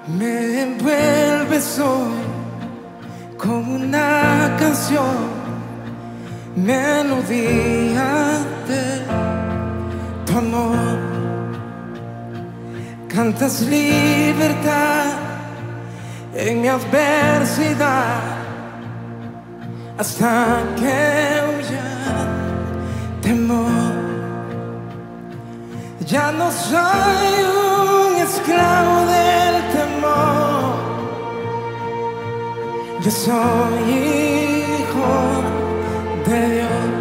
Me envuelves hoy como una canción, melodía de tu amor. Cantas libertad en mi adversidad, hasta que huya temor. Ya no soy un esclavo del temor, yo soy hijo de Dios.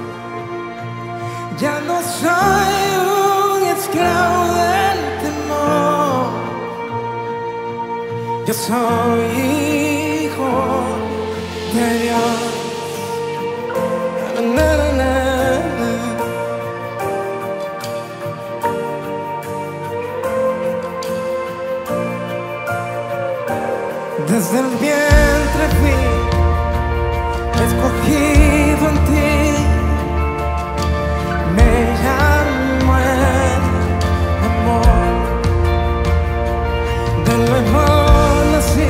Ya no soy un esclavo del temor, yo soy hijo de Dios. Desde el vientre fui escogido en ti, me llamo el amor. De nuevo nací,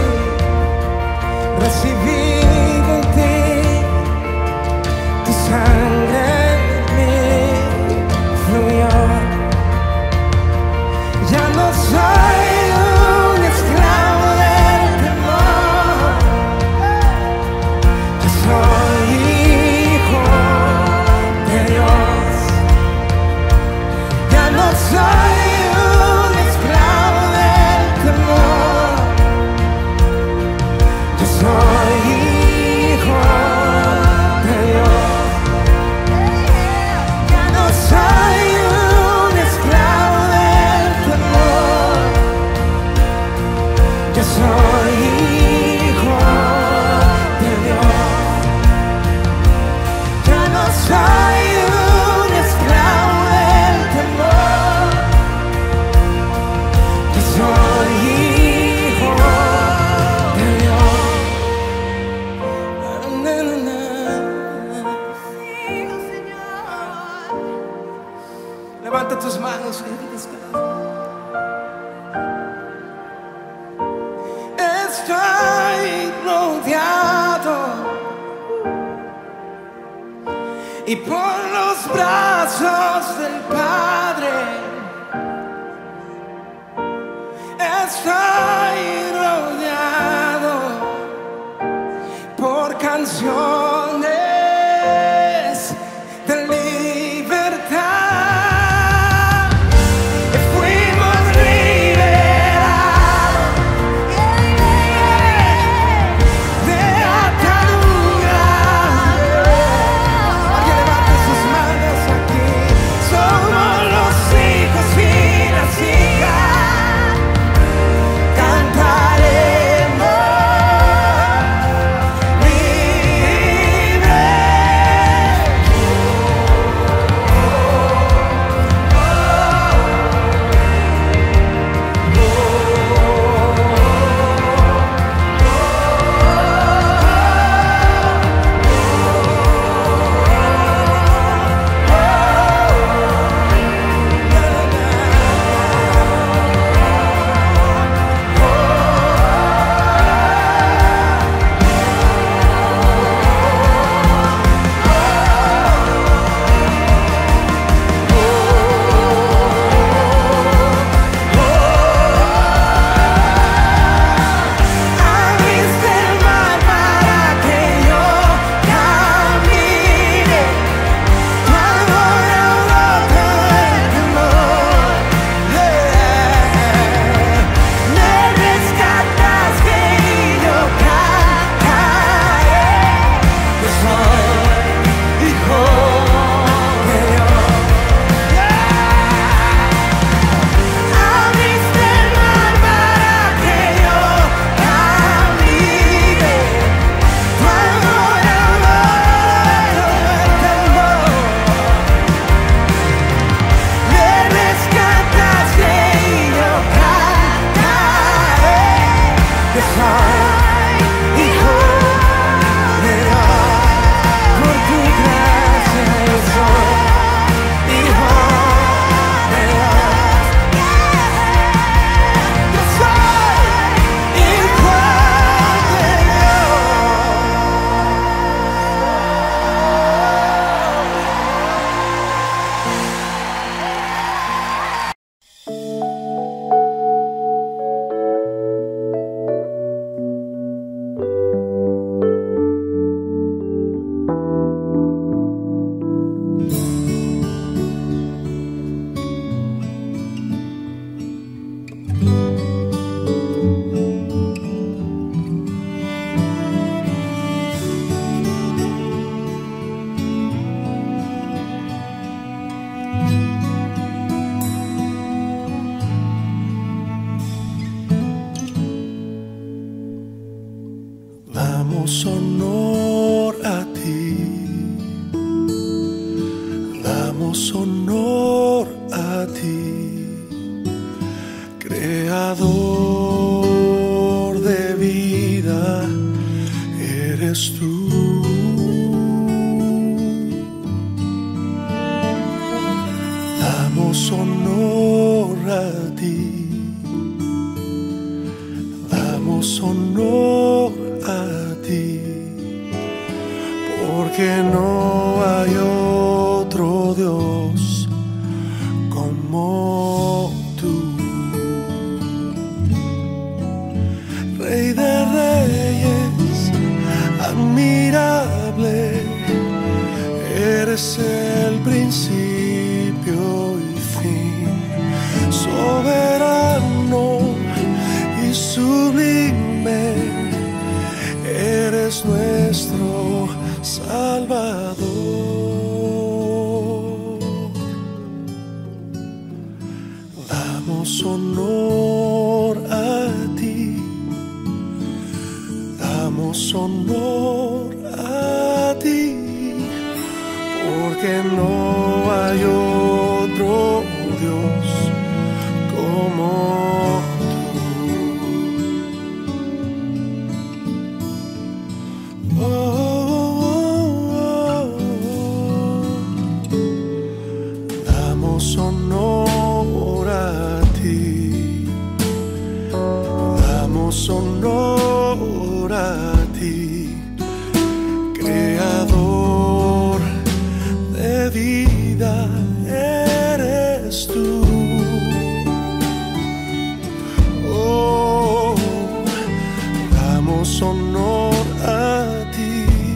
recibido en ti, tu sangre en mí fluyó. Ya no soy un esclavo del temor, yo soy hijo de Dios. Ya no soy un esclavo del temor, yo soy hijo de Dios. Ya no soy un esclavo del temor, yo soy hijo de Dios. Ya no soy un esclavo del temor, yo soy hijo de Dios. Levanta tus manos y diles: estoy rodeado y por los brazos del Padre. Estoy rodeado por canciones de libertad. Fuimos liberados de ataduras. Alguien levante sus manos aquí. Somos honor a ti, creador de vida, eres tú. Damos honor a ti, damos honor a ti, porque no hay otro Dios como tú. Rey de reyes, admirable, eres el principio y fin, soberano y sublime, eres nuestro Salvador. Damos honor a ti, damos honor a ti, porque no hay otro Dios como tú. Oh, oh, oh, oh. Damos honor a ti, damos honor a ti, creador de vida, eres tú. Oh, damos honor a ti,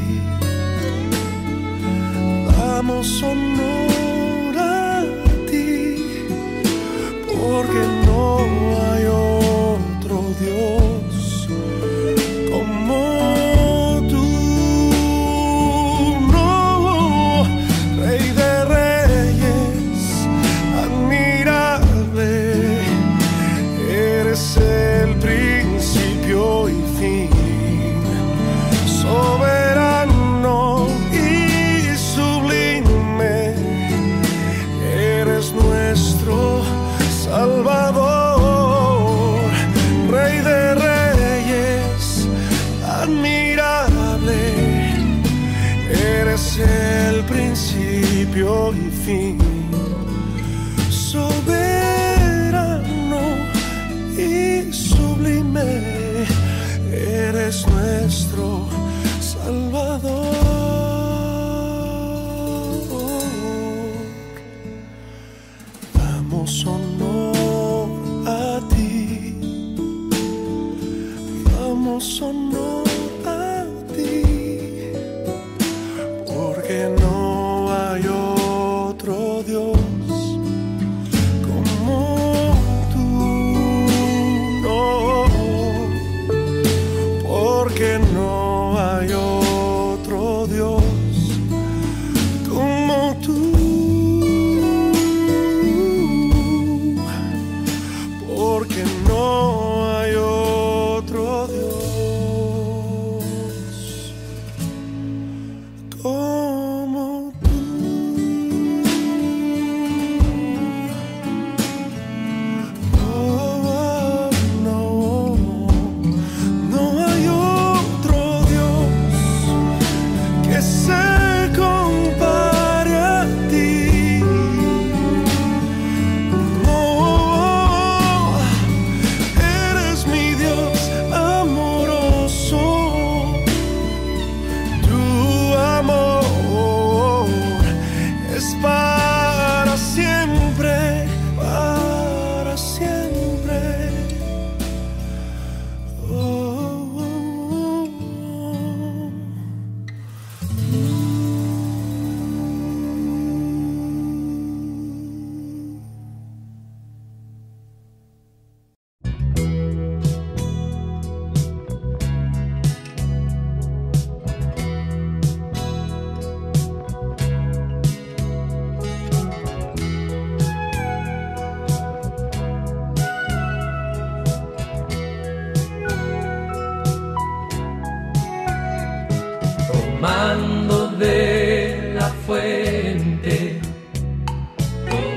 damos honor a ti, porque no hay otro Dios como tú. No, Rey de reyes, admirable, eres el principio y fin, soberano y sublime, eres nuestro Salvador. Rey de reyes, admirable, eres el principio y fin, soberano y sublime, eres nuestro Salvador. Damos honor a ti, damos honor a ti, porque no hay otro Dios como tú. No, porque no hay otro Dios como tú. Porque no hay otro Dios como tú.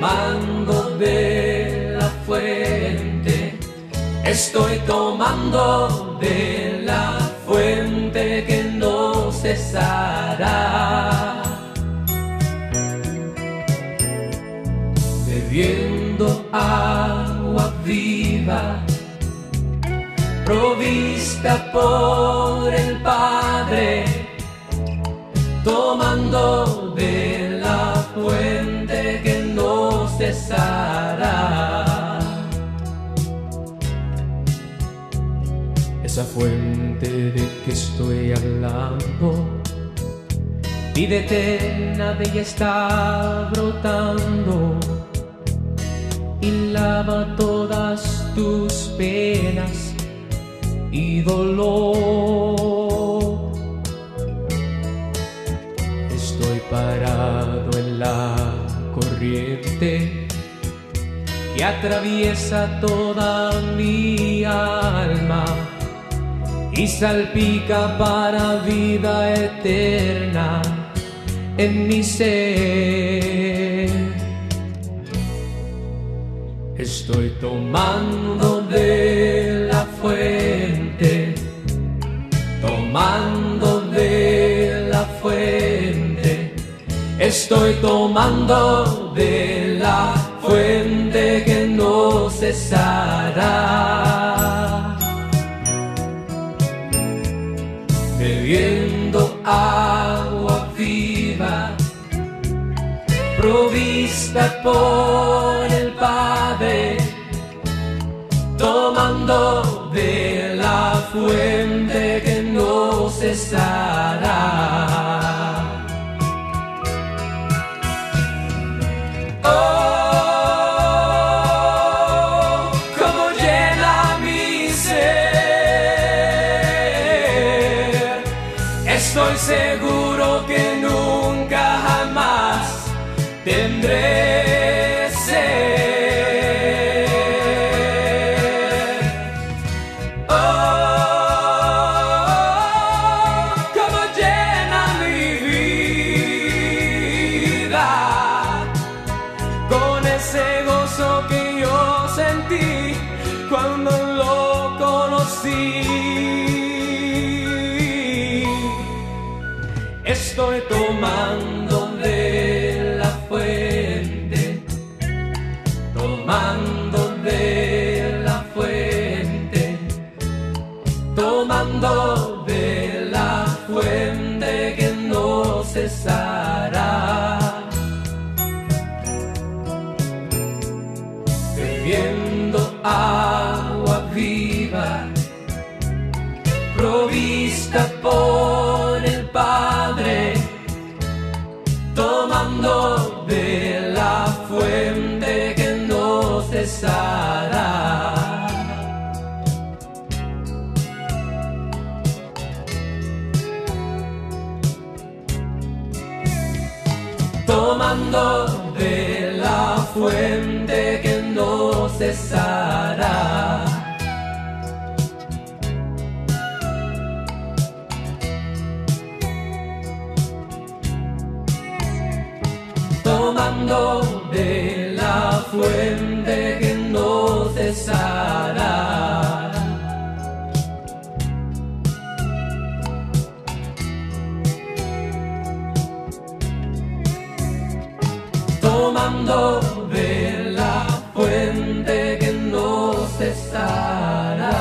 tomando de la fuente, estoy tomando de la fuente que no cesará. Bebiendo agua viva, provista por el Padre, tomando de la fuente que no cesará. Esa fuente de que estoy hablando, vida eterna de ella está brotando y lava todas tus penas y dolor. Estoy parado en la corriente que atraviesa toda mi alma y salpica para vida eterna en mi ser. Estoy tomando de la fuente, tomando de la fuente, estoy tomando de la fuente que no cesará. Bebiendo agua viva, provista por el Padre, tomando de la fuente que no cesará. Oh, cómo llena mi ser. Estoy seguro que nunca jamás tendré sed. Oh, cómo llena mi vida con ese gozo que yo sentí cuando lo conocí. Estoy tomando de la fuente, tomando de la fuente, tomando de la fuente que no cesará. Bebiendo agua viva, provista por el Padre, tomando de la fuente que no cesará. Tomando de la fuente que no cesará. Tomando de la fuente que no cesará. Tomando de la fuente que no cesará.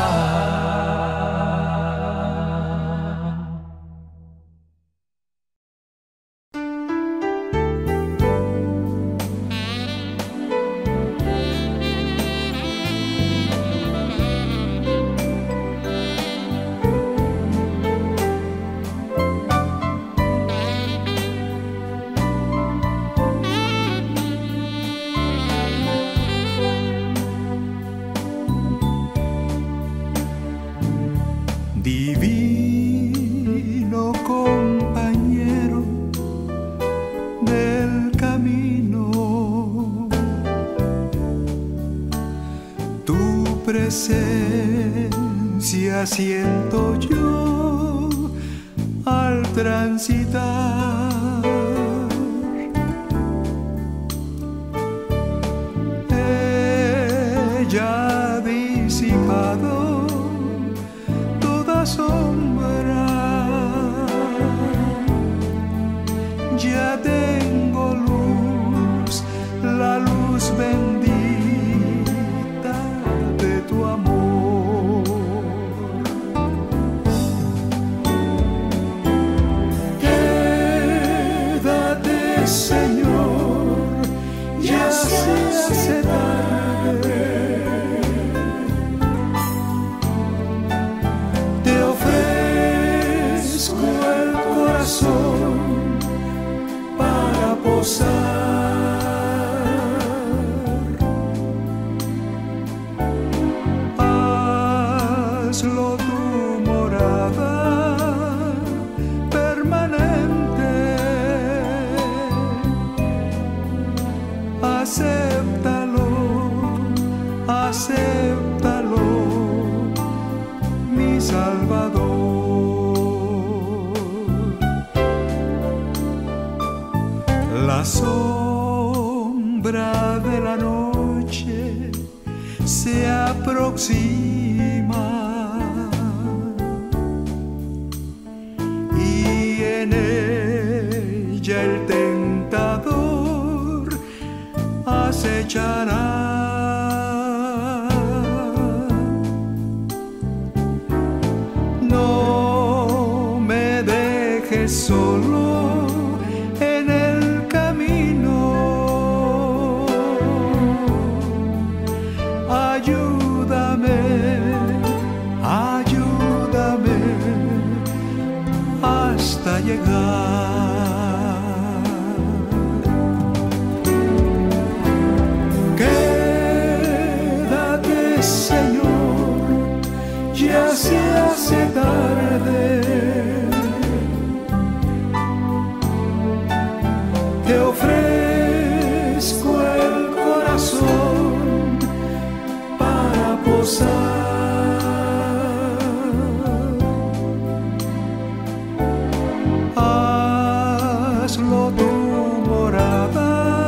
Divino compañero del camino, tu presencia siento yo al transitar. ya disipado toda sombra, ya tengo luz, la luz bendita de tu amor. Quédate, Señor, ya se hace tarde. Te ofrezco el corazón para posar. Hazlo tu morada permanente. Acéptalo, acéptalo, mi Salvador. La sombra de la noche se aproxima y en ella el tentador acechará. No me dejes solo en el camino. Ayúdame, ayúdame hasta llegar. Quédate, Señor, ya se hace tarde. Te ofrezco el corazón para posar. Hazlo tu morada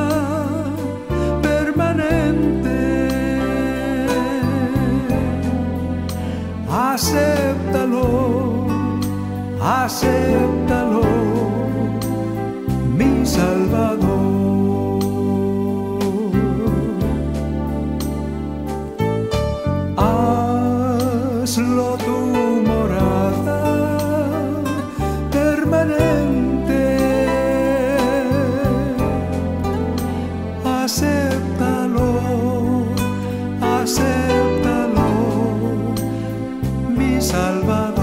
permanente. Acéptalo, acéptalo, mi Salvador. Hazlo tu morada permanente. Acéptalo, acéptalo, mi Salvador.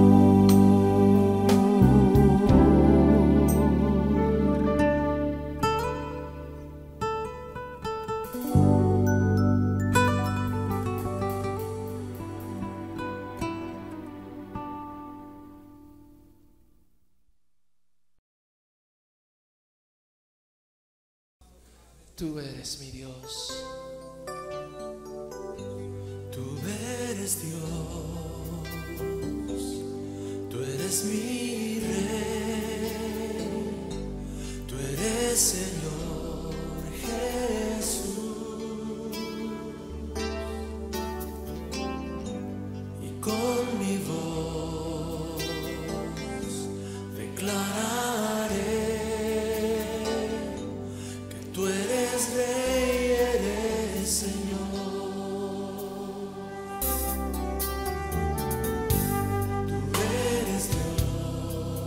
Tú eres mi Dios. Tú eres Dios, tú eres mi Rey, tú eres Señor Jesús. Y con mi voz declararé que tú eres Rey, eres Señor. Tú eres Dios.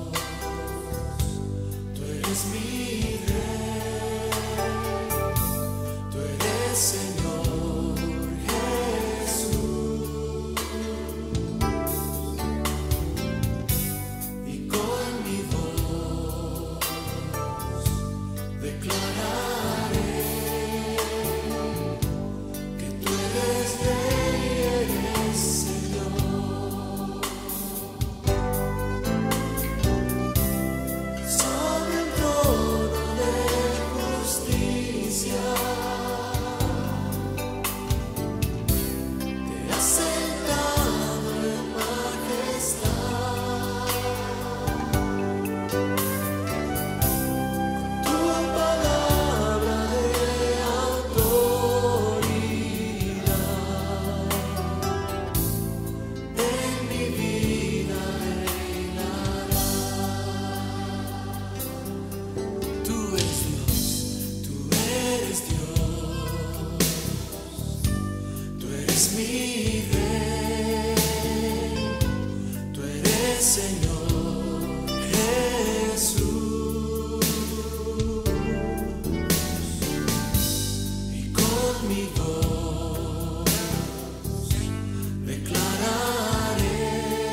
mi voz declararé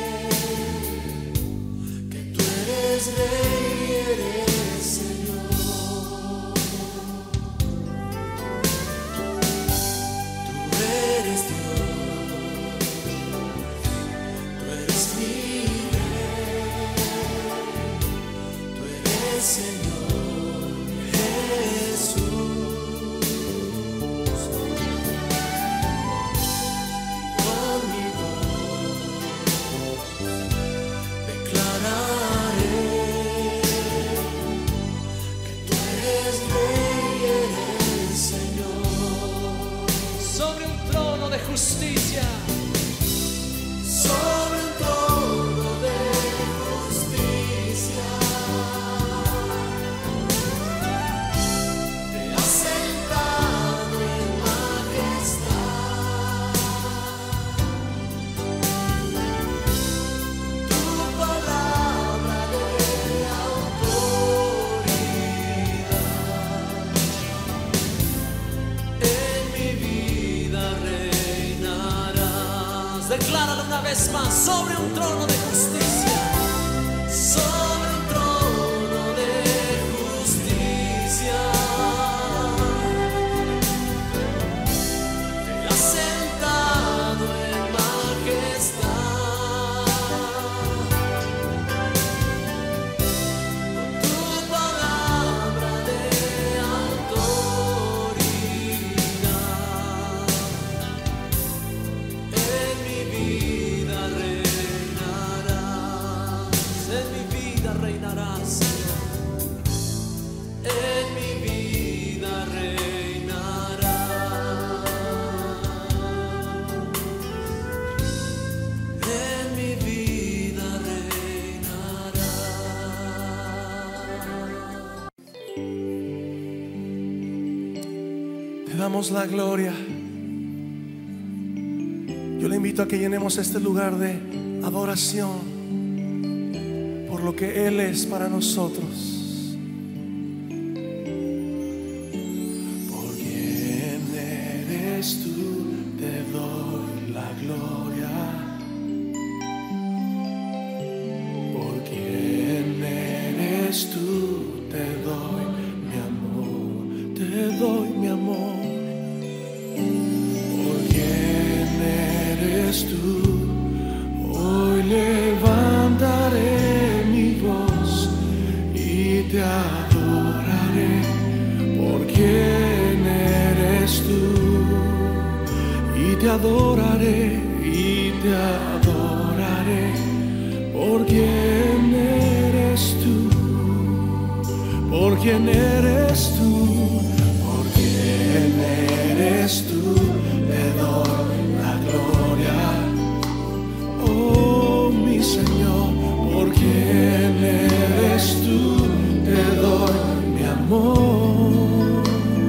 que tú eres Rey y eres Señor. Tú eres Dios, tú eres mi Rey, tú eres Señor Jesús. Con mi voz declararé que tú eres Rey y eres Señor. Sobre un trono de justicia, Sobre un trono de justicia te has sentado en majestad. Tu palabra de autoridad en mi vida reinarás. Decláralo una vez más, sobre un trono de justicia, sobre un trono de justicia te has sentado en majestad. Con tu palabra de autoridad en mi vida reinarás, Señor. En mi vida reinarás. En mi vida reinarás. Te damos la gloria. Yo le invito a que llenemos este lugar de adoración por lo que Él es para nosotros. Por quien eres tú, te doy la gloria. Por quien eres tú, te doy mi amor, te doy mi amor. Por quien eres tú, hoy levantaré mi voz y te adoraré. Por quien eres tú, y te adoraré, y te adoraré. Por quien eres tú, por quien eres tú, por quien eres tú, te doy la gloria. Oh mi Señor, por quien eres tú, te doy mi amor.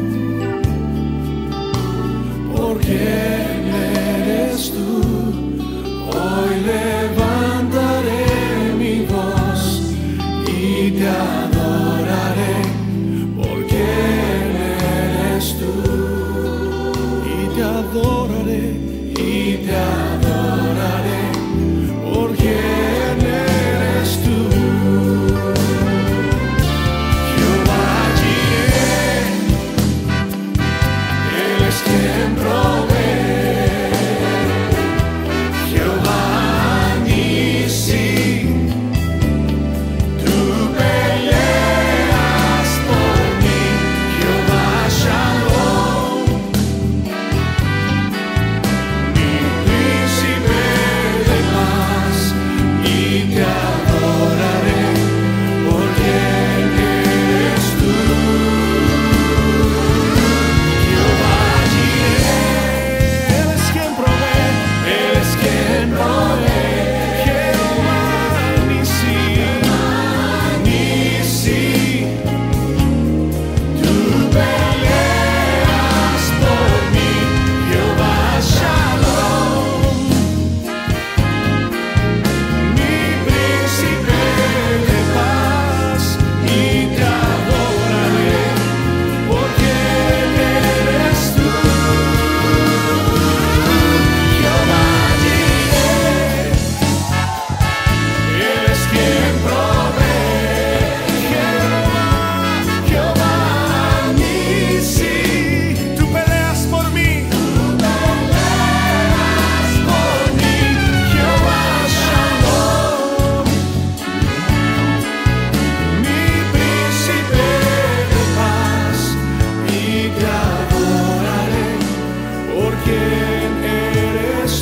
Por quien eres tú, hoy levantaré mi voz y te adoraré. Por quien eres tú, y te adoraré, y te adoraré. Por quien eres tú, Jehová Jireh, Él es quien provee. Jehová Nissi, tú peleas por mí. Jehová Shalom, mi príncipe de paz, y te adoraré. Por quien eres tú, Jehová Jireh,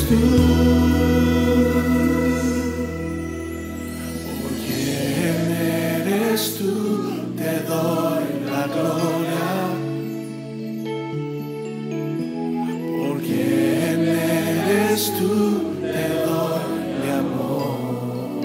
tú. Por quién eres tú, te doy la gloria. Por quién eres tú, te doy mi amor.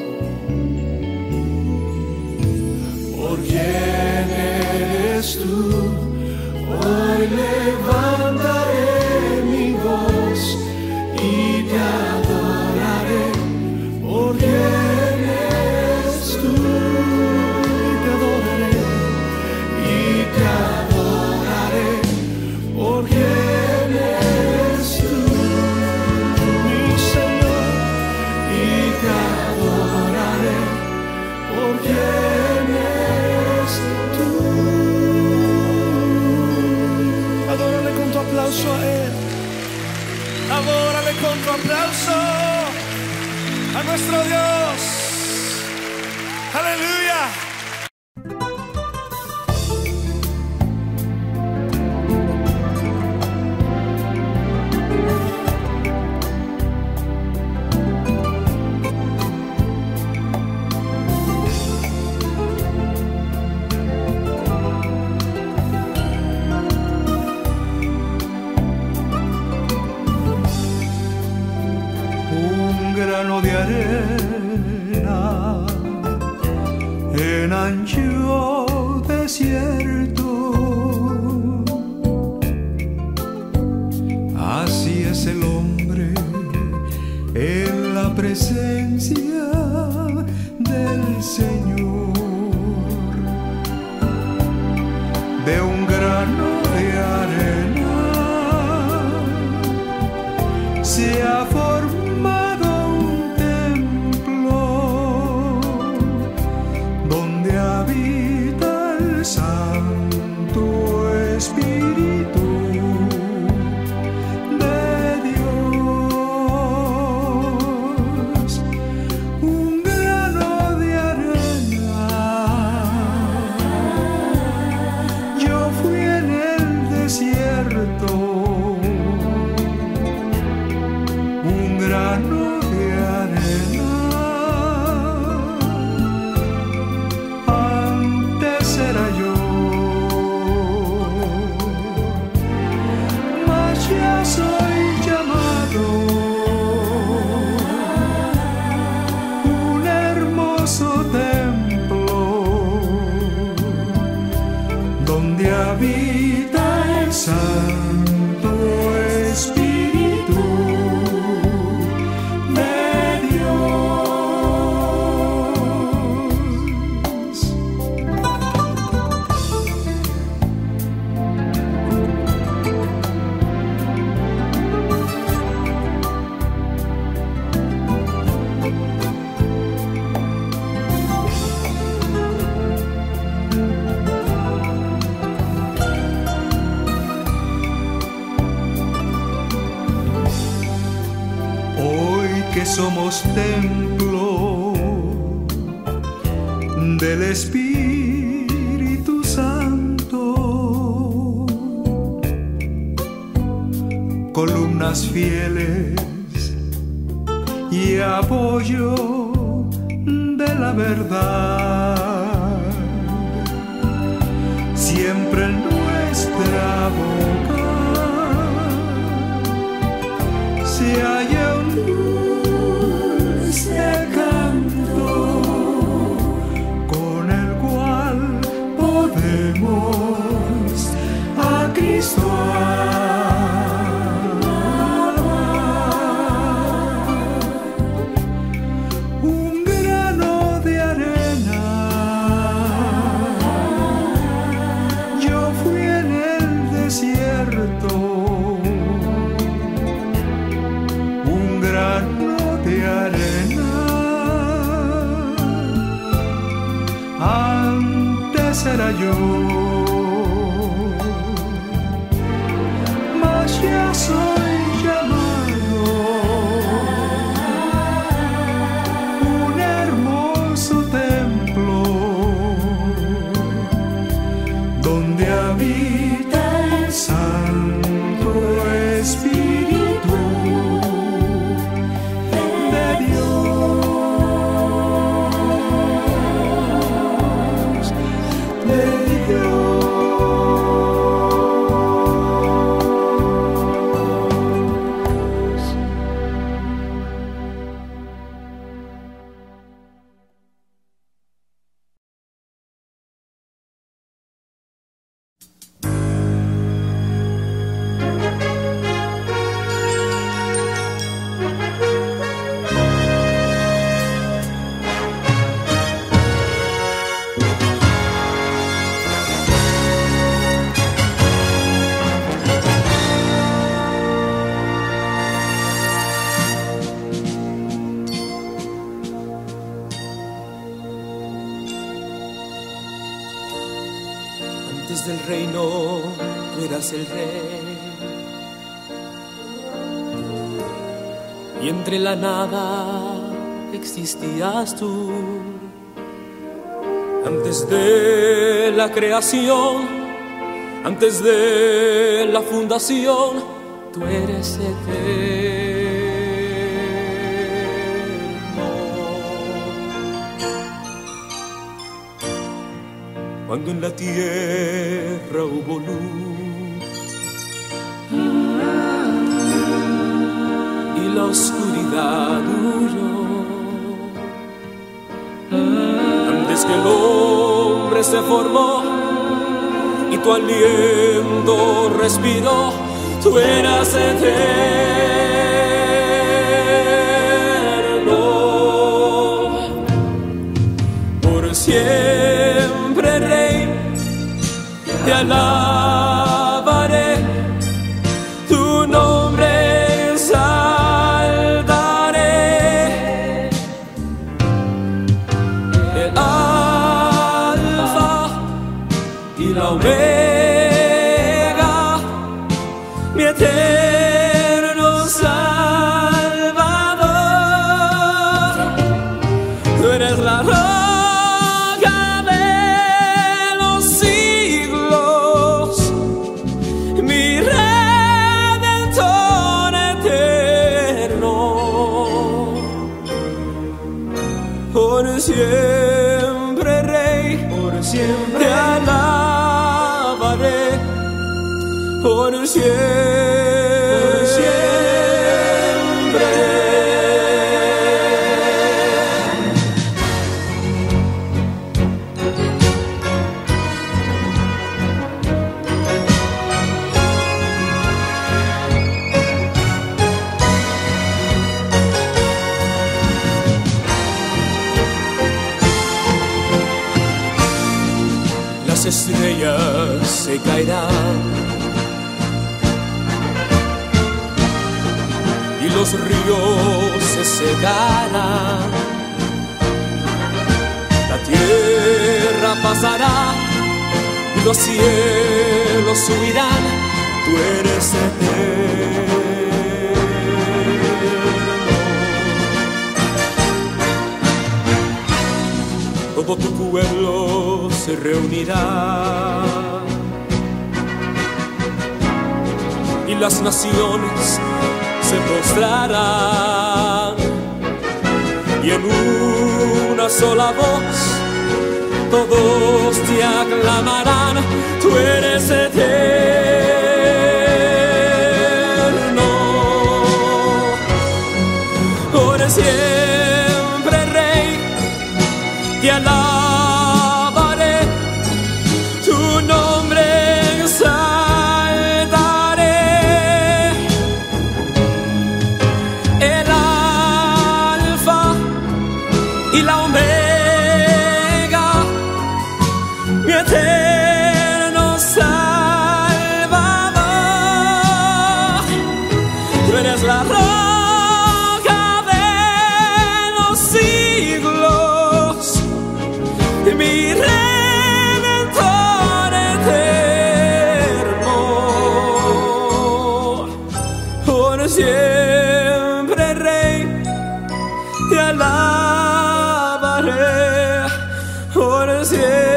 Por quién eres tú, hoy levantaré mi voz y te adoraré. Por quién eres tú, y te adoraré, y te adoraré. Por quién eres tú, mi Señor, y te adoraré. Por quién eres tú. Adórale con tu aplauso a Él. Adórale con tu aplauso a nuestro Dios. Aleluya. Un grano de arena en ancho desierto. Así es el hombre en la presencia del Señor. De un grano de arena se ha formado un templo donde habita el Santo Espíritu de Dios. Un grano de arena, yo fui en el desierto. Un grano de arena, antes era yo, mas ya soy llamado un hermoso templo donde habita el Santo Espíritu de Dios. Hoy que somos templo del Espíritu Santo, columnas fieles y apoyo de la verdad, siempre en nuestra boca se halla un dulce canto con el cual podemos a Cristo alabar. Un grano de arena, yo fui en el desierto. Un grano de arena, antes era yo, mas ya soy llamado un hermoso templo donde habita el Santo Espíritu eras el rey. Y entre la nada existías tú. Antes de la creación, antes de la fundación, tú eres eterno. Cuando en la tierra hubo luz y la oscuridad huyó, antes que el hombre se formó y tu aliento respiró, tú eras eterno. Por siempre, Rey, te alabaré, tu nombre exaltaré. El Alfa y la Omega, mi eterno Salvador. Tú eres la roca de los siglos, mi Redentor eterno. Por siempre, Rey, por siempre te alabaré, por siempre. Las estrellas se caerán y los ríos se secarán, la tierra pasará y los cielos subirán, tú eres eterno. Todo tu pueblo se reunirá y las naciones se postrarán, y en una sola voz todos te aclamarán, tú eres eterno. Por siempre, Rey, te alabaré, tu nombre exaltaré. El Alfa y la Omega, mi eterno Salvador. Tú eres la roca de los siglos, mi Redentor eterno. Por siempre, Rey, te alabaré, por siempre.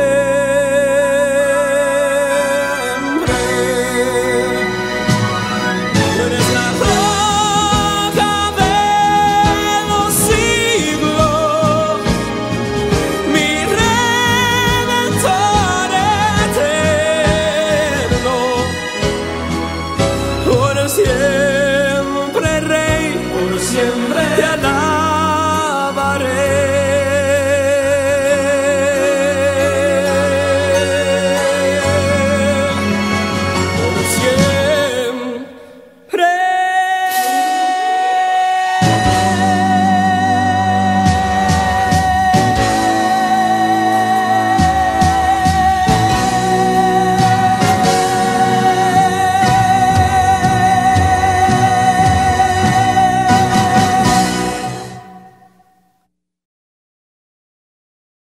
Tú eres la roca de los siglos, mi Redentor eterno. Por siempre, Rey, por siempre te alabaré. Por siempre.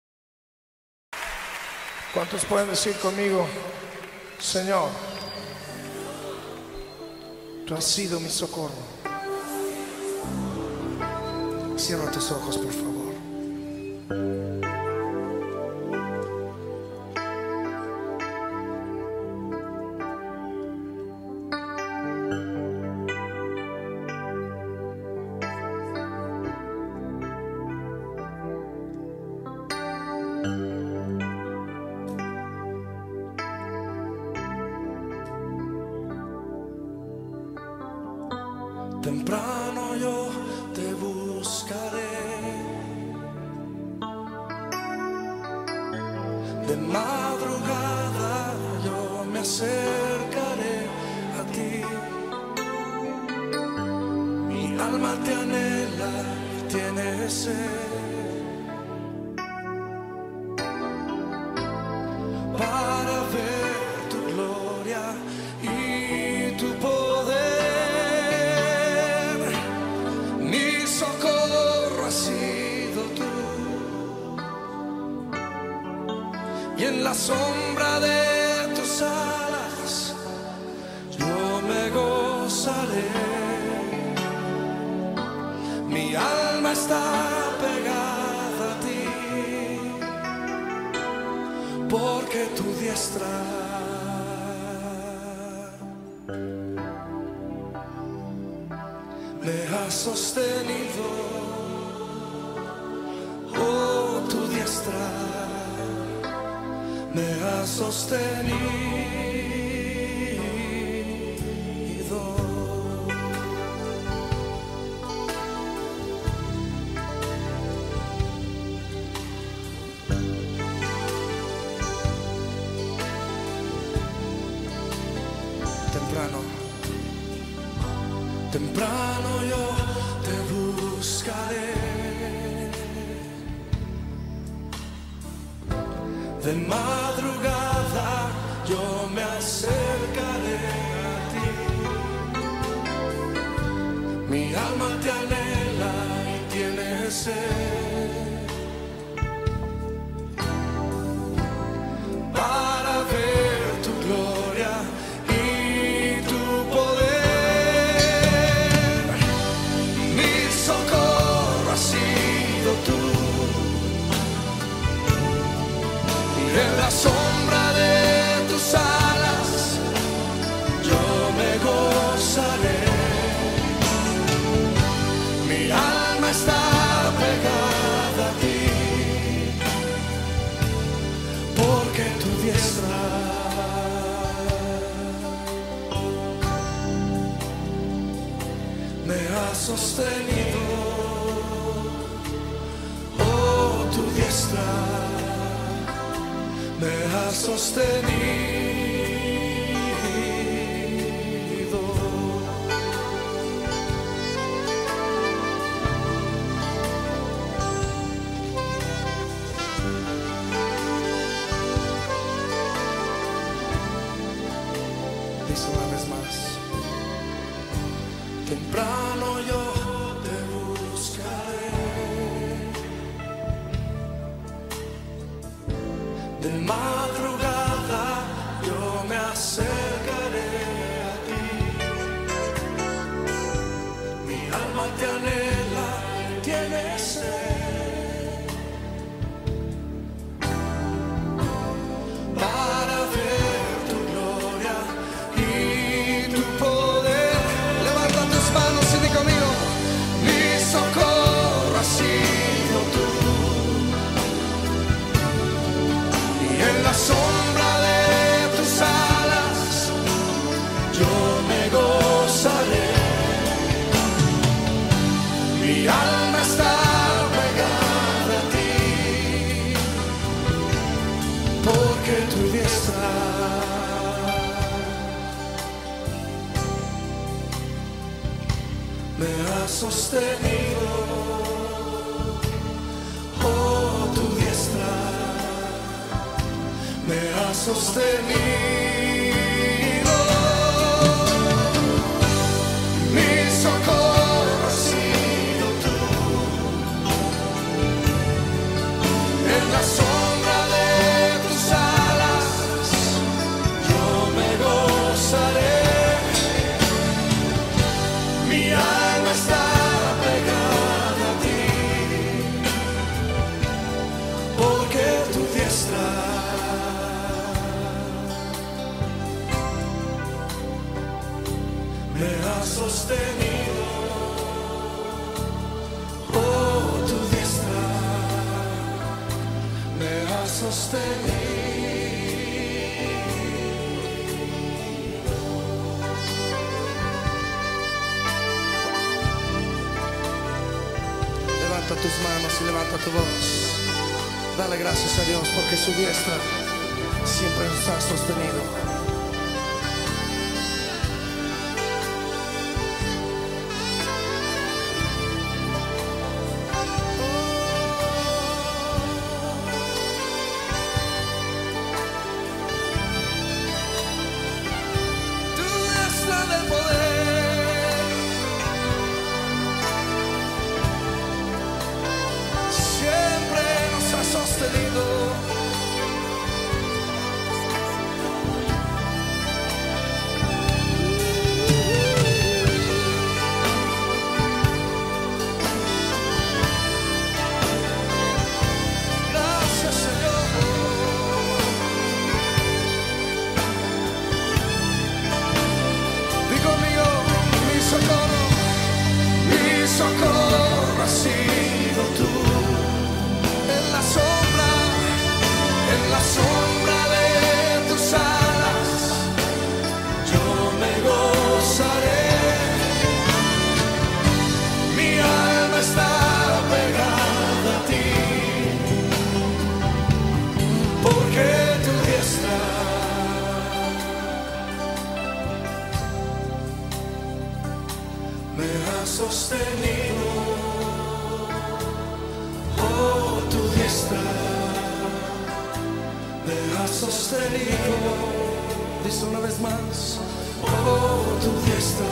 ¿Cuántos pueden decir conmigo, Señor, Tú has sido mi socorro. Cierra tus ojos, por favor. Temprano yo te buscaré, de madrugada yo me acercaré a ti. Mi alma te anhela y tiene sed para ver tu gloria y tu poder. Y en la sombra de tus alas yo me gozaré. Mi alma está pegada a ti, porque tu diestra me ha sostenido. Oh, tu diestra me ha sostenido. Temprano, temprano yo te buscaré, de madrugada yo me acercaré a ti. Mi alma te anhela y tiene sed para ver tu gloria y tu poder. Mi socorro ha sido tú, en la sombra de tus alas yo me gozaré. Mi alma está pegada a ti, porque tu diestra me ha sostenido. Oh, tu diestra me ha sostenido. Dice una vez más: temprano yo te buscaré, de madrugada yo me acercaré a ti. Mi alma te anhela, tiene sed para ver tu gloria y tu poder. Levanta tus manos y di conmigo: mi socorro ha sido tú. En la sombra de tus alas yo me gozaré. Mi alma está pegada a ti, porque tu diestra me ha sostenido. Oh, tu diestra me ha sostenido. Mi socorro ha sido tú, en la sombra de tus alas yo me gozaré. me has sostenido. Oh, tu diestra me has sostenido. Levanta tus manos y levanta tu voz. Dale gracias a Dios porque su diestra siempre nos ha sostenido. Socorro has sido tú, en la sombra de tus alas, yo me gozaré. Mi alma está pegada a ti, porque tu diestra me ha sostenido. Oh, tu diestra me ha sostenido. Dice una vez más. Oh, tu diestra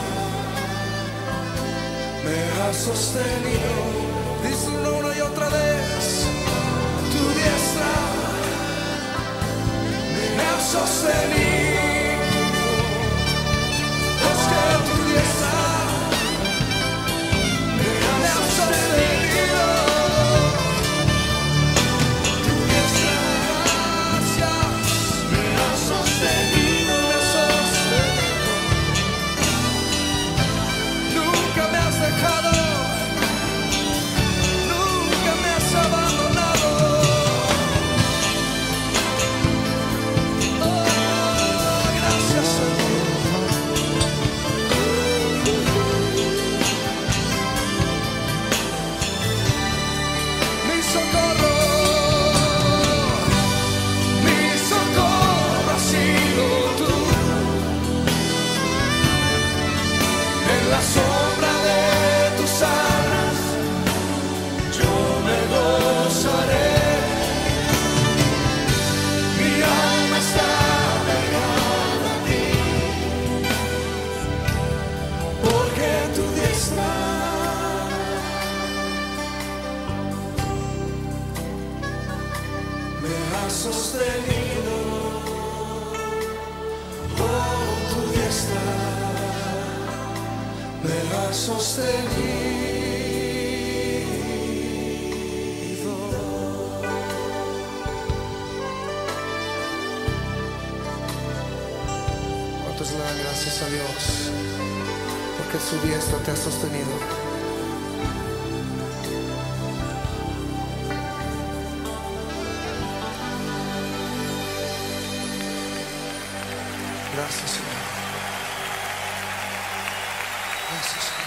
me ha sostenido. Dice una y otra vez. Tu diestra me ha sostenido. Es que tu diestra me ha sostenido. Tu diestra, gracias, me ha sostenido, me ha sostenido. Nunca me has dejado, nunca me has abandonado. Oh, gracias, Señor. Mi socorro has sido tú, en la sombra de tus alas, yo me gozaré. Mi alma está pegada a ti, porque tu diestra me ha sostenido. Oh, tu diestra me ha sostenido. ¿Cuántos le dan gracias a Dios? Porque su diestra te ha sostenido. Gracias, Señor. Gracias, Señor.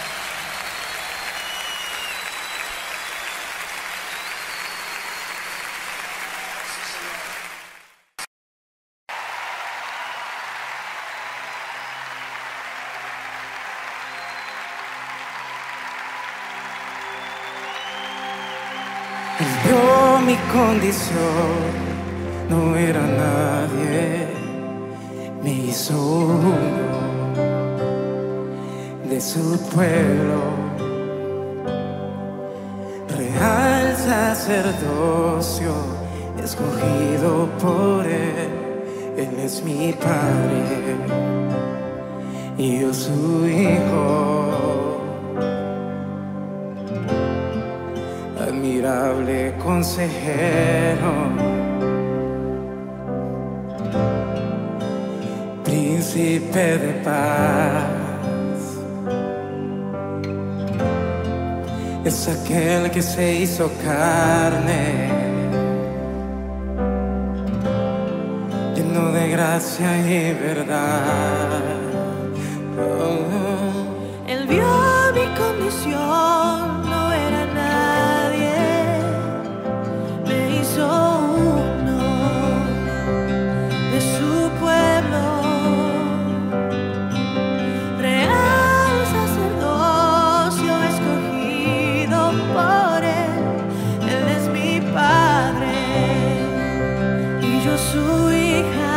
Él vio mi condición, no era nadie, me hizo uno de su pueblo, real sacerdocio, escogido por él. Él es mi Padre y yo su Hijo. Admirable consejero, príncipe de paz, es aquel que se hizo carne, lleno de gracia y verdad. Él vio mi condición, no era nadie, me hizo uno de su pueblo, real sacerdocio escogido por Él es mi Padre y yo su hija.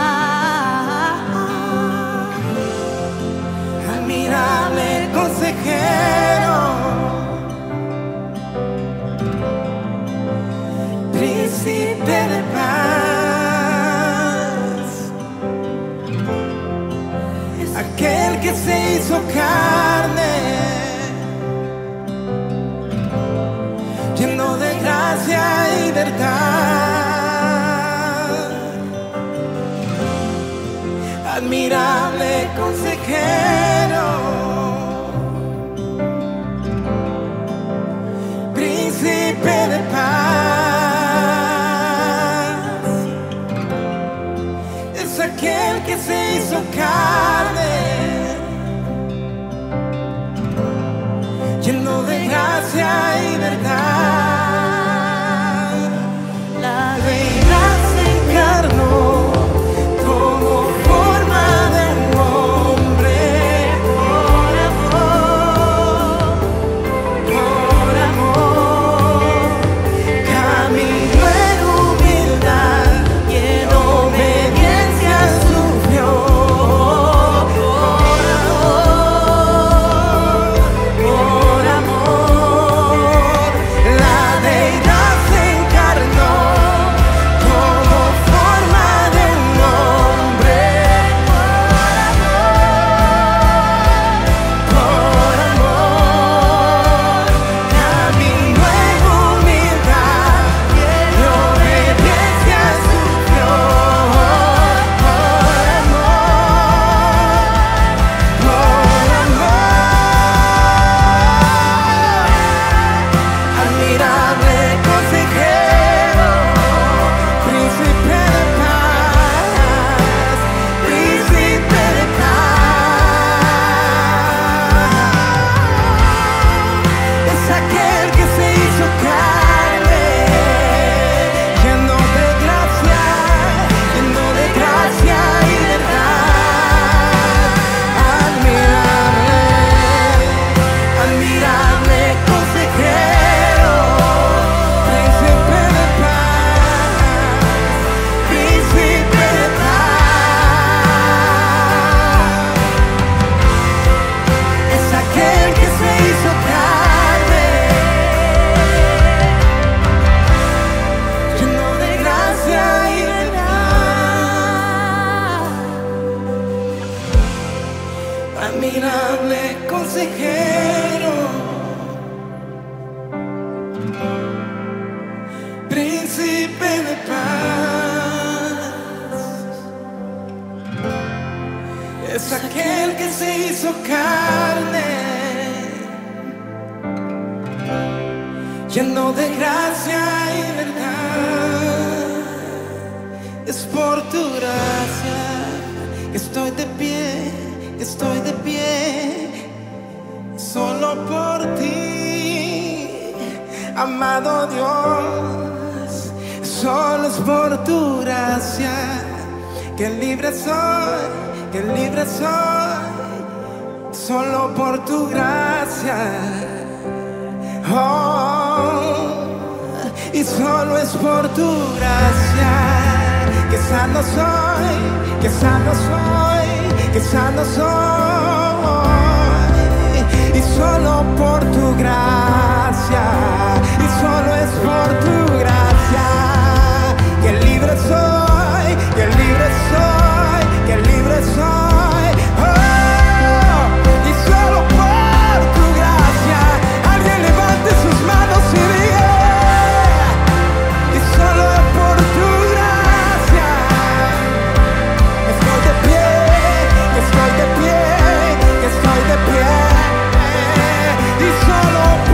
Admirable consejero, príncipe de paz, aquel que se hizo carne, lleno de gracia y verdad. Admirable consejero, príncipe de paz, es aquel que se hizo carne, lleno de gracia y verdad. La deidad se encarnó como forma de un hombre, por amor, caminó en humildad y en obediencia sufrió, por amor, la deidad se encarnó como forma de un hombre, por amor, caminó en humildad y en obediencia sufrió, por amor. Admirable consejero, príncipe de paz, príncipe de paz, es aquel que se hizo carne, lleno de gracia y verdad. Admirable consejero, príncipe de paz, príncipe de paz, es aquel que se hizo carne, lleno de gracia y verdad. Admirable consejero, príncipe de paz, es aquel que se hizo carne, lleno de gracia y verdad. Es por tu gracia que estoy de pie, solo por ti, amado Dios. Solo es por tu gracia que libre soy, solo por tu gracia. Oh, y solo es por tu gracia que sano soy, que sano soy, y solo por tu gracia, y solo es por tu gracia que libre soy, que libre soy, que libre soy. Oh, y solo por tu gracia, alguien levante sus manos y diga, y solo por tu gracia estoy de pie, estoy de pie, estoy de pie, y solo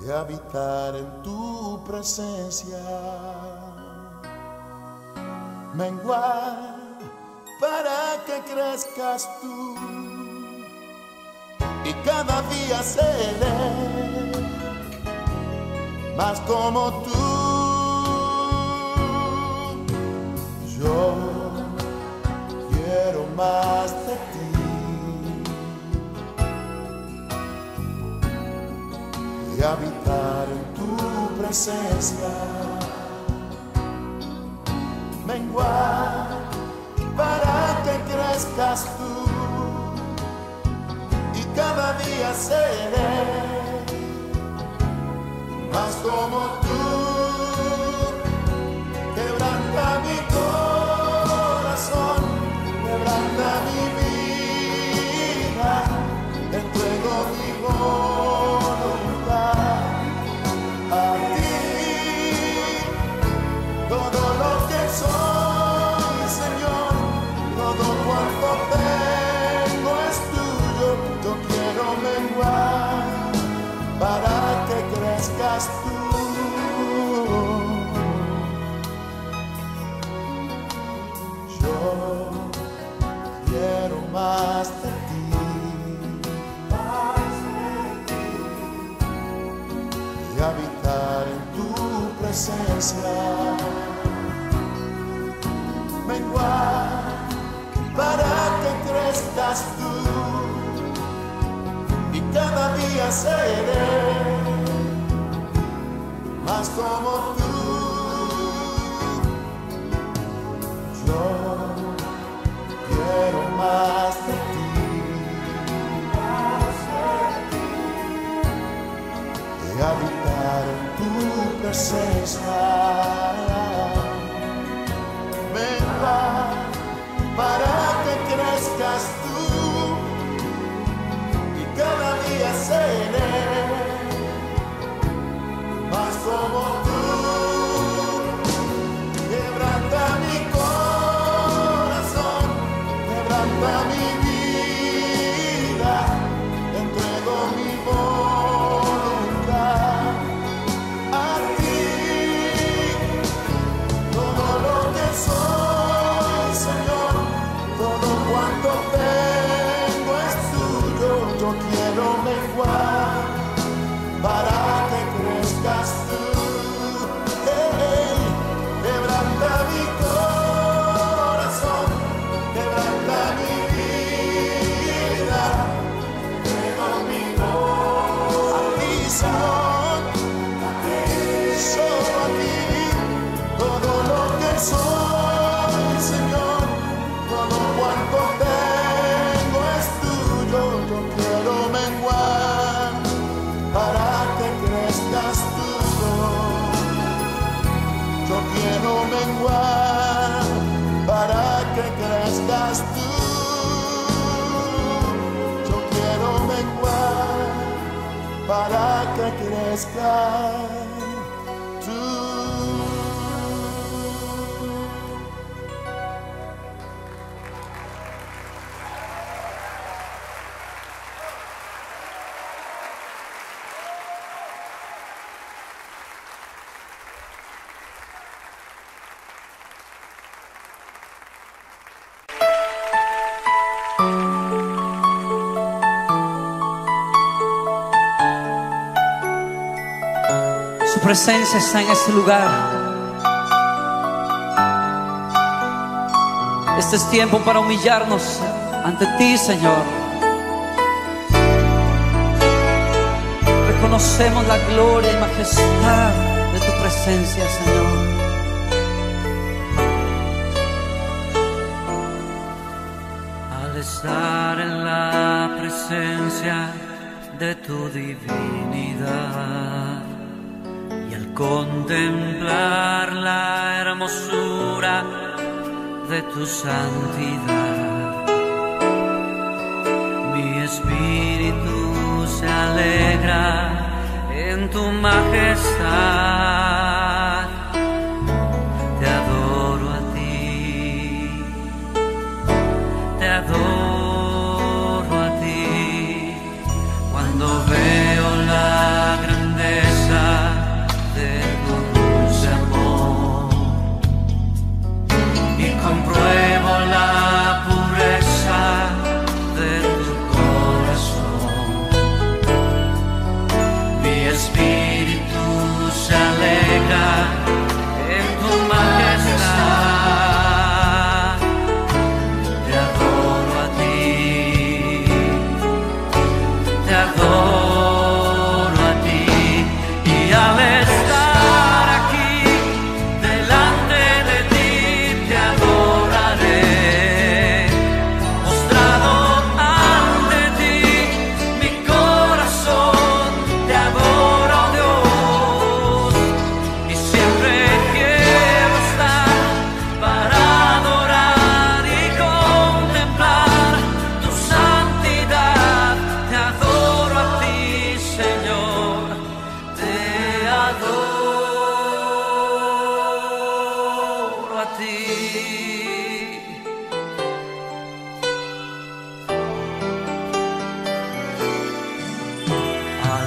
y habitar en tu presencia. Menguar para que crezcas tú y cada día seré más como tú. Yo quiero más de ti y habitar en tu presencia. Menguar para que crezcas tú y cada día seré más como tú. Quebranta mi corazón, quebranta mi vida, entrego mi voluntad a ti. Todo lo que soy, Señor, todo cuanto tengo es tuyo. Yo quiero menguar para que crezcas tú. Yo quiero más de ti, y habitar en tu presencia. Menguar para que crezcas tú y cada día seré más como tú. Yo quiero más de ti y habitar en tu presencia. Menguar para que crezcas tú y cada día seré más como tú. Quebranta mi corazón, quebranta mi vida, entrego mi voluntad a ti. Todo lo que soy, Señor, todo cuanto tengo es tuyo. Yo quiero menguar para que crezcas tú. Quebranta mi corazón, quebranta mi vida, entrego mi voz a ti, Señor, solo a ti. Todo lo que soy, Señor, todo cuanto tengo es tuyo. Yo quiero menguar para que crezcas tú. Yo quiero menguar para que crezcas tú. Yo quiero menguar para que crezcas tú. Su presencia está en este lugar. Este es tiempo para humillarnos ante ti, Señor. Reconocemos la gloria y majestad de tu presencia, Señor. Al estar en la presencia de tu divinidad y al contemplar la hermosura de tu santidad, mi espíritu se alegra en tu majestad. Te adoro a ti, te adoro a ti. Cuando veo la grandeza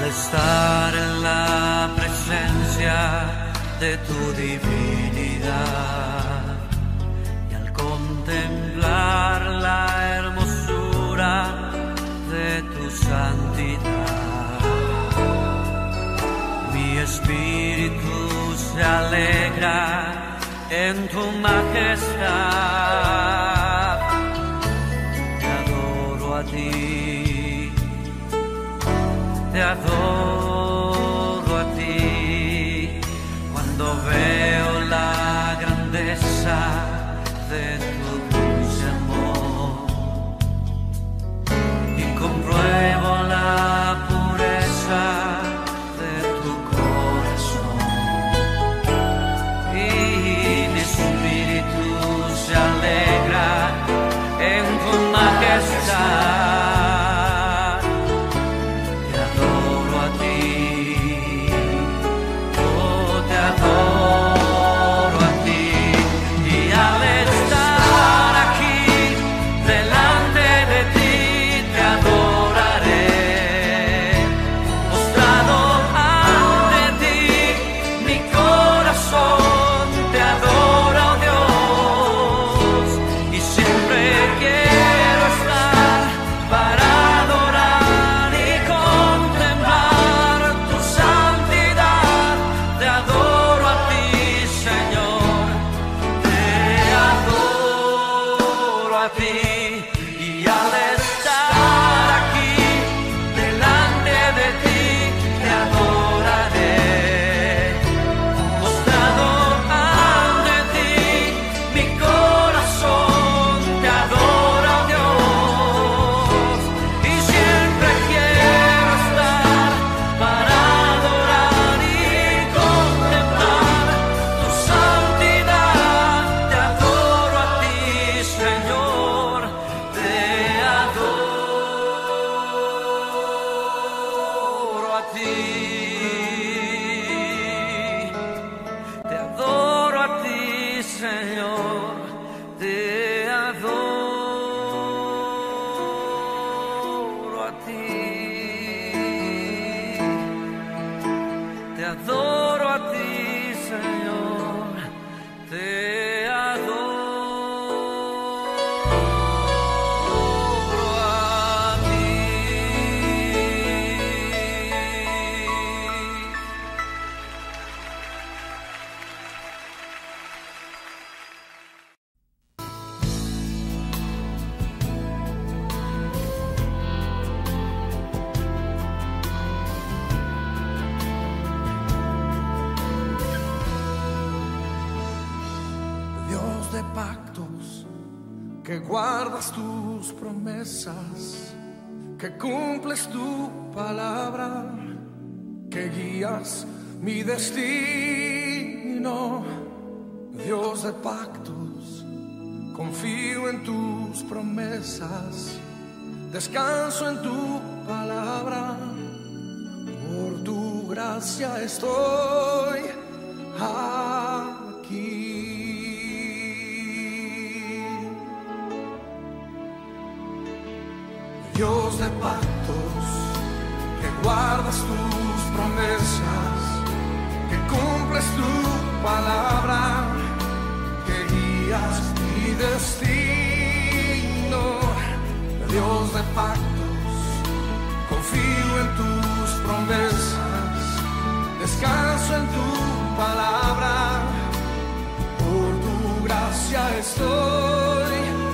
estar en la presencia de tu divinidad y al contemplar la hermosura de tu santidad, mi espíritu se alegra en tu majestad. Te adoro a ti, te adoro a ti, cuando veo la grandeza de tu dulce amor y compruebo la pureza de tu corazón, y mi espíritu se alegra en tu majestad. Que guardas tus promesas, que cumples tu palabra, que guías mi destino. Dios de pactos, confío en tus promesas, descanso en tu palabra. Por tu gracia estoy aquí. Dios de pactos, que guardas tus promesas, que cumples tu palabra, que guías mi destino. Dios de pactos, confío en tus promesas, descanso en tu palabra. Por tu gracia estoy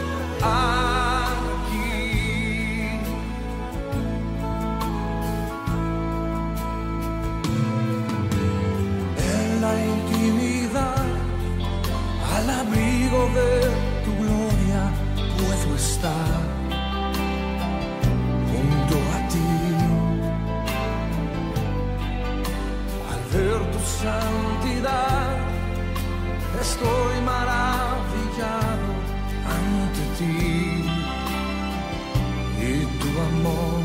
al abrigo de tu gloria puedo estar junto a ti. Al ver tu santidad estoy maravillado ante ti y tu amor.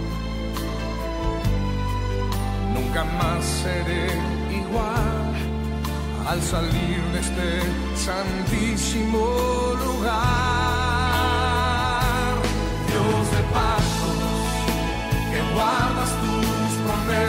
Nunca más seré igual al salir de este santísimo lugar. Dios de pactos, que guardas tus promesas,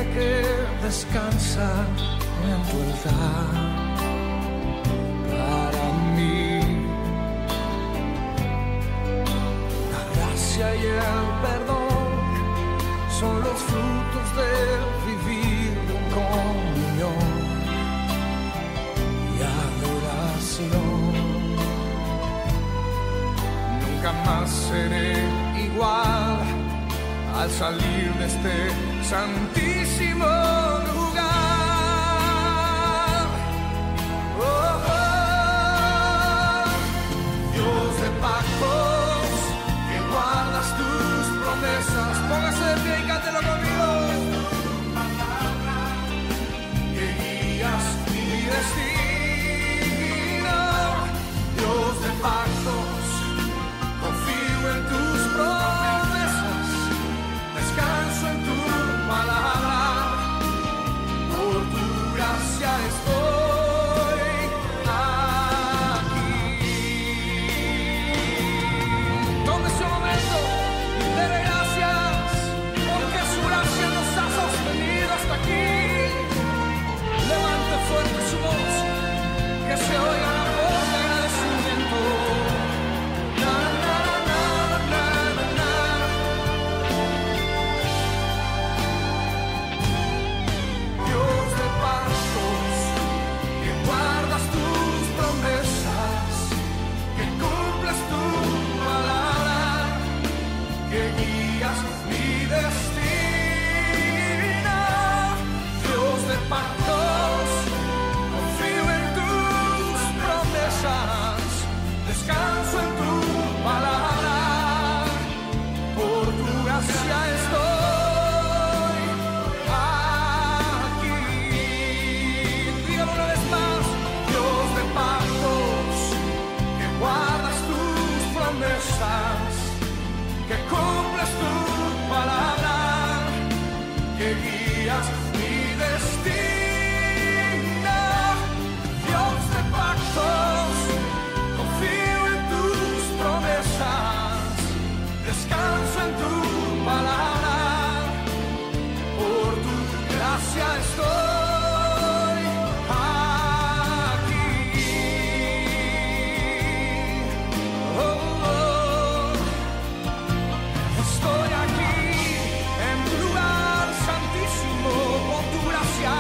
que descansa en tu verdad. Para mí, la gracia y el perdón son los frutos de vivir en comunión y adoración. Nunca más seré igual al salir de este santísimo lugar. Oh, oh. Dios de pactos, que guardas tus promesas. Póngase de pie y cántelo conmigo. Que guías mi destino. Dios de pactos, confío en tus promesas. Descanso en tu palabra, por tu gracia estoy aquí. Tome su momento y dele gracias, porque su gracia nos ha sostenido hasta aquí. Levante fuerte su voz, que se oiga la voz de agradecimiento. Na, na, na, na, na, na. Dios de pactos, que guardas tus promesas, que cumples tu palabra, que guías mi destino. Dios de pactos, confío en tus promesas, descanso en tu palabra, por tu gracia estoy aquí. Dígalo una vez más. Dios de pactos, que guardas tus promesas, que cumples tu palabra, que guías mi destino. Dios de pactos, confío en tus promesas, descanso en tu palabra, por tu gracia estoy aquí. Oh, oh. Estoy aquí en un lugar santísimo por tu gracia.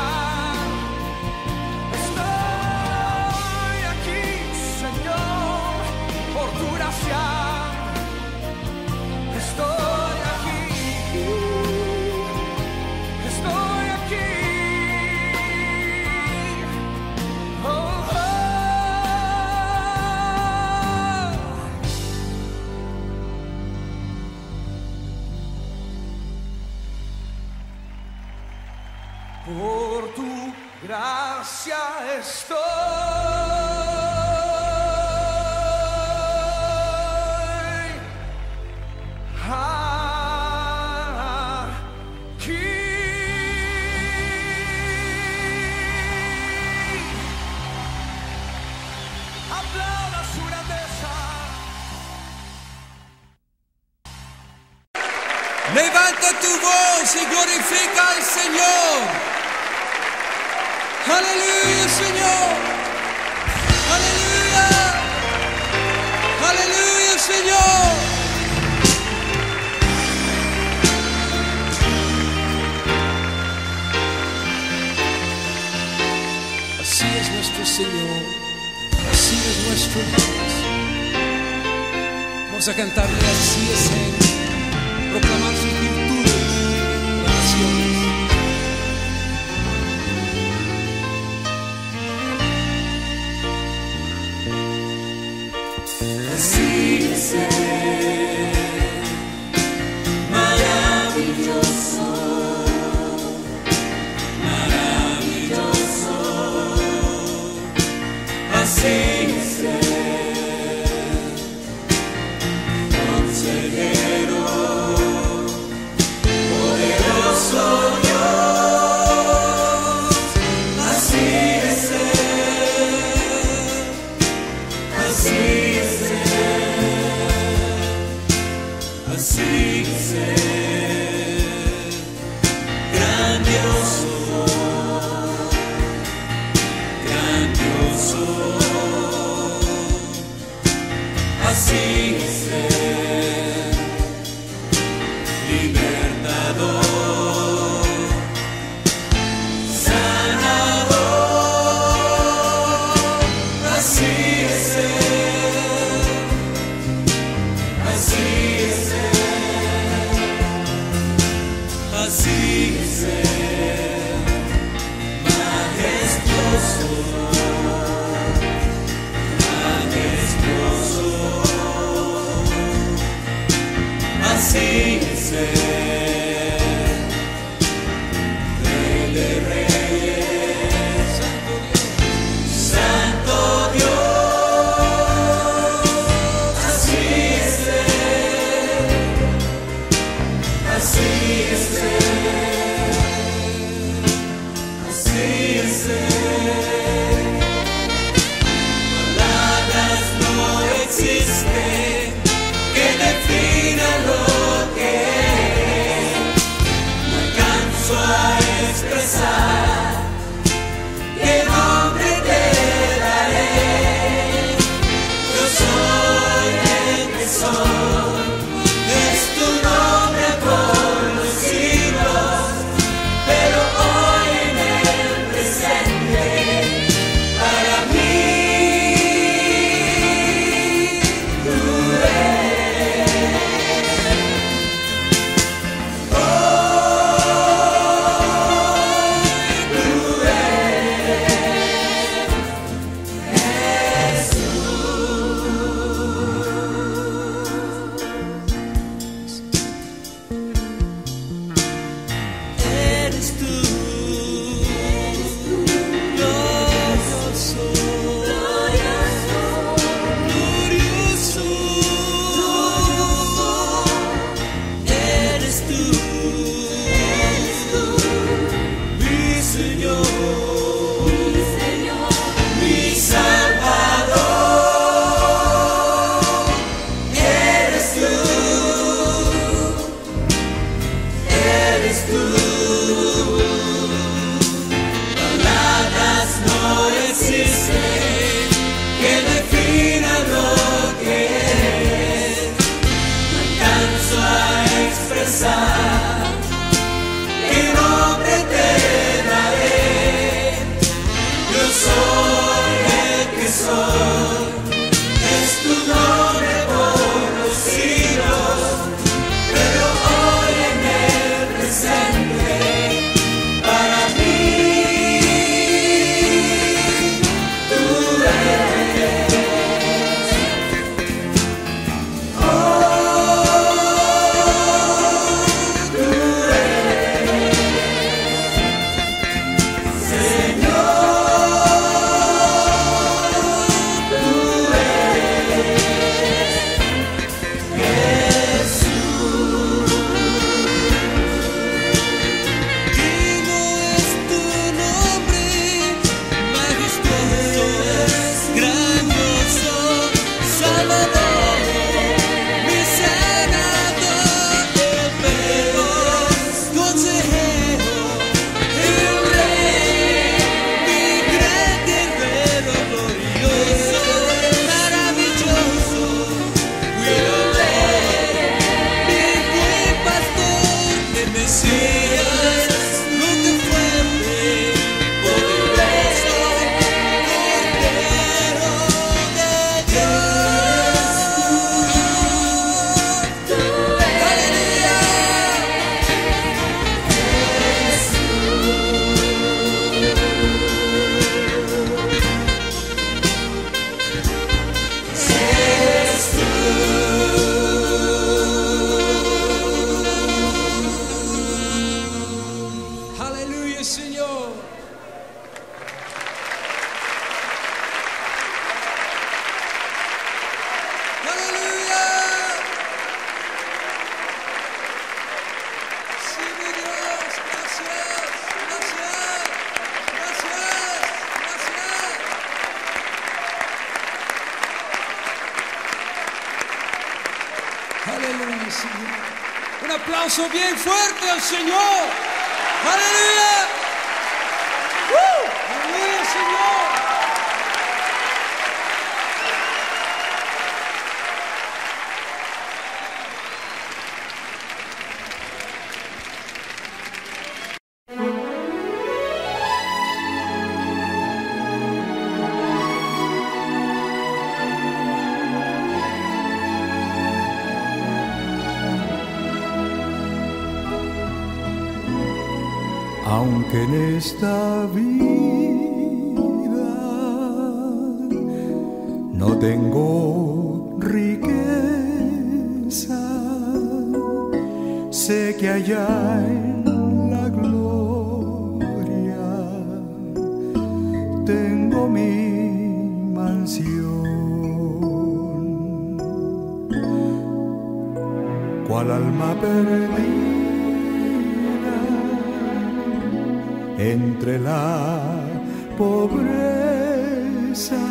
Estoy aquí, Señor, por tu gracia. Estoy aquí, estoy aquí. Oh, oh. Por tu gracia estoy aquí. Aplauda su grandeza. Levanta tu voz y glorifica al Señor. Aleluya, Señor. Aleluya. Aleluya, Señor. Así es nuestro Señor. Así es nuestro Dios. Vamos a cantarle, así es Él. Proclamar sus virtudes a las naciones. Así es Él, maravilloso, maravilloso. Así es Él, consejero, poderoso Dios. Así es Él, así es Él. así ser, libertador, sanador, así ser, así ser, así ser, majestuoso. Así ser, Rey de Reyes, Santo Dios, así ser, así ser, así ser. Palabras no existen que definan lo que no alcanzo a expresar. ¿Qué nombre te daré? Yo soy el que soy, es tu nombre por los siglos, pero hoy en el presente para mí tú eres tú, glorioso, glorioso, eres tú, mi Señor, mi Salvador, eres tú, eres tú. Palabras no existen que definan lo que es. No alcanzo a expresar. ¿Qué nombre te daré? Yo soy el que soy. Es tu nombre por los siglos, pero hoy en el presente para mí tú eres. Oh, tú eres, Señor, tú eres Jesús. Digno es tu nombre, majestuoso, grandioso, Salvador, mi sanador, el veloz, consejero, el Rey, mi gran guerrero glorioso, maravilloso, cuidador, mi buen pastor, el Mesías, roca fuerte, poderoso, Cordero de Dios. Aleluya. Eres tú. Aleluya, Señor. Aleluya. Sí, mi Dios, gracias, gracias, gracias, gracias. Aleluya, Señor. Un aplauso bien fuerte al Señor. Aleluya. Aleluya, Señor. aunque en esta vida no tengo riqueza, sé que allá en la gloria tengo mi mansión. Cual alma perdida entre la pobreza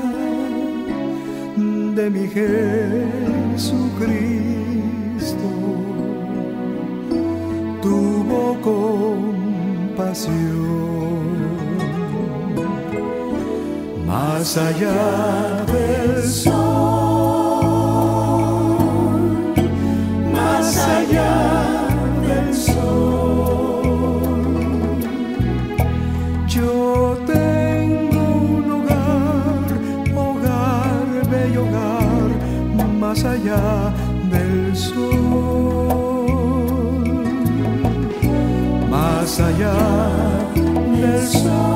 de mi Jesucristo, tuvo compasión. Más allá del sol, más allá del sol, yo tengo un hogar, hogar, bello hogar, más allá del sol, más allá del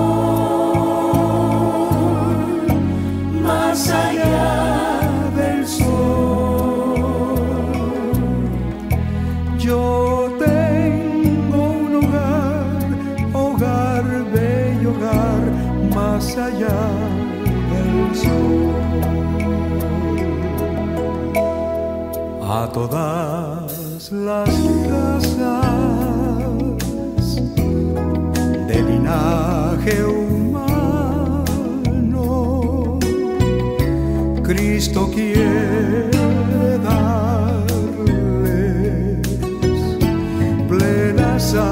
sol, más allá del sol. Yo tengo un hogar, hogar, bello hogar, más allá del sol. A todas las razas de linaje humano, Cristo quiere darles plena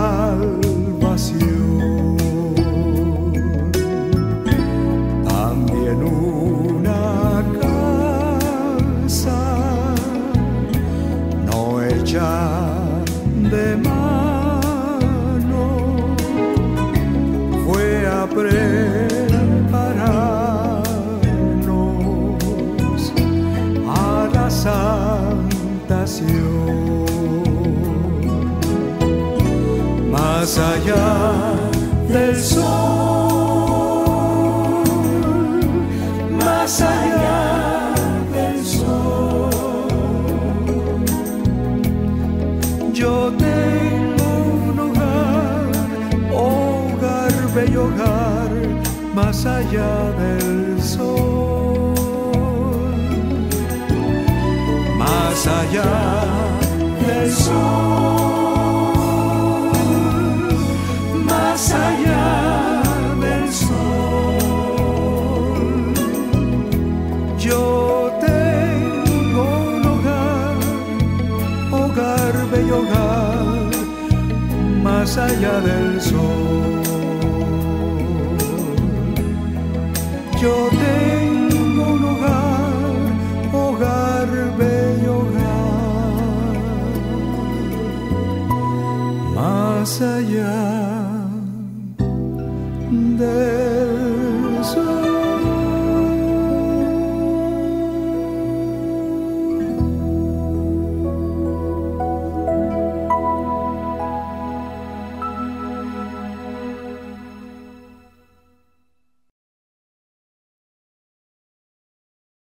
salvación. También una casa no hecha de mano fue a prepararnos a la santación. Más allá del sol, más allá del sol, yo tengo un hogar, hogar, bello hogar, más allá del sol, más allá del sol, más allá del sol. Yo tengo un hogar, hogar, bello hogar, más allá del sol. Yo tengo un hogar, hogar, bello hogar, más allá del